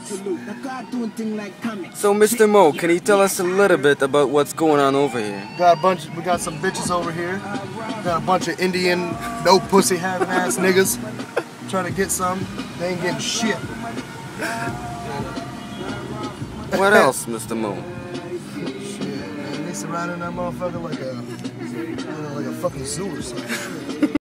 So, Mr. Mo, can you tell us a little bit about what's going on over here? We got some bitches over here. Got a bunch of Indian, no pussy having ass niggas trying to get some. They ain't getting shit. What else, Mr. Mo? Shit, man. They surrounding that motherfucker like a fucking zoo or something.